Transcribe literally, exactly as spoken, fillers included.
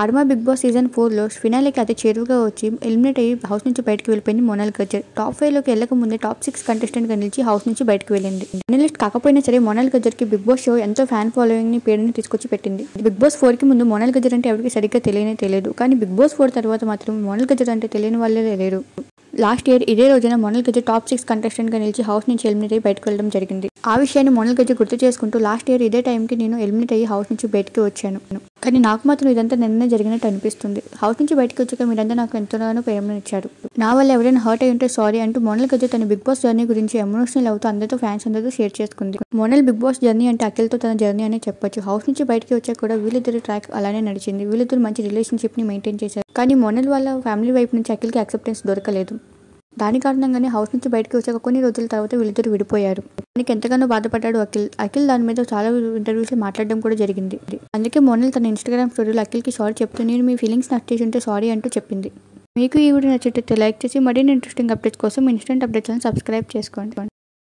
Star Maa big boss season ఫోర్లో ఫినాలేకి అతి చేరువుగా వచ్చి ఎలిమినేట్ అయ్యి హౌస్ నుంచి బయటకు వెళ్ళిపోయింది మొనాల్ గజ్జర్. టాప్ ఫైవ్లోకి వెళ్ళక ముందే టాప్ సిక్స్ కంటెస్టెంట్గా నిలిచి హౌస్ నుంచి బయటకు వెళ్ళింది. ఫైనలిస్ట్ కాకపోయినా సరే మొనాల్ గజ్జర్కి బిగ్ బాస్ షో ఎంతో ఫ్యాన్ ఫాలోయింగ్ ని పేరుని తీసుకొచ్చి పెట్టింది. బిగ్ బాస్ ఫోర్ కి ముందు మొనాల్ గజ్జర్ అంటే ఎవరికి సరిగ్గా తెలియనే తెలియదు. కానీ బిగ్ బాస్ ఫోర్ తర్వాత మాత్రం మొనాల్ గజ్జర్ అంటే తెలియని వాళ్ళే లేరు. లాస్ట్ ఇయర్ ఇదే రోజున Monal Gajjar top six contestant గా నిలిచి హౌస్ నుంచి ఎలిమినేట్ అయ్యి బయటకు వెళ్ళడం జరిగింది. ఆ విషయాన్ని మొనాల్ గజ్జర్ గుర్తు చేసుకుంటూ లాస్ట్ ఇయర్ ఇదే టైంకి నేను ఎలిమినేట్ అయ్యి హౌస్ నుంచి బయటకు వచ్చాను. కానీ నాకు మాత్రం ఇదంతా నిన్నే జరిగినట్టు అనిపిస్తుంది. హౌస్ నుంచి బయటకు వచ్చాక మీరంతా నాకు ఎంతగానో ప్రేమనిచ్చారు. నా వల్ల ఎవరైనా హర్ట్ అయి ఉంటే సారీ అంటూ మొనాల్ గజ్జర్ తన బిగ్ బాస్ జర్నీ గురించి ఎమోషనల్ అవుతూ అందరితో ఫ్యాన్స్ అందరితో షేర్ చేసుకుంది. మొనాల్ బిగ్ బాస్ జర్నీ అంటే అఖిల్తో తన జర్నీ అనే చెప్పొచ్చు. హౌస్ నుంచి బయటకు వచ్చాక కూడా వీళ్ళిద్దరి ట్రాక్ అలానే నడిచింది. వీళ్ళిద్దరు మంచి రిలేషన్షిప్ ని మెయింటైన్ చేశారు. కానీ మొనాల్ వాళ్ళ ఫ్యామిలీ వైపు నుంచి అఖిల్కి యాక్సెప్టెన్స్ దొరకలేదు. దాని కారణంగానే హౌస్ నుంచి బయటకు వచ్చాక కొన్ని రోజుల తర్వాత వీళ్ళిద్దరు విడిపోయారు. దానికి ఎంతగానో బాధపడ్డాడు అఖిల్. అఖిల్ దాని మీద చాలా ఇంటర్వ్యూస్ లో మాట్లాడడం కూడా జరిగింది. అందుకే మొనాల్ తన ఇన్స్టాగ్రామ్ స్టోరీలో అఖిల్కి సారీ చెప్తూ నేను మీ ఫీలింగ్స్ నచ్చ చేసి ఉంటే సారీ అంటూ చెప్పింది. మీకు ఈ వీడియో నచ్చితే లైక్ చేసి మరిన్ని ఇంట్రెస్టింగ్ అప్డేట్స్ కోసం ఇన్స్టెంట్ అప్డేట్స్ సబ్స్క్రైబ్ చేసుకోండి.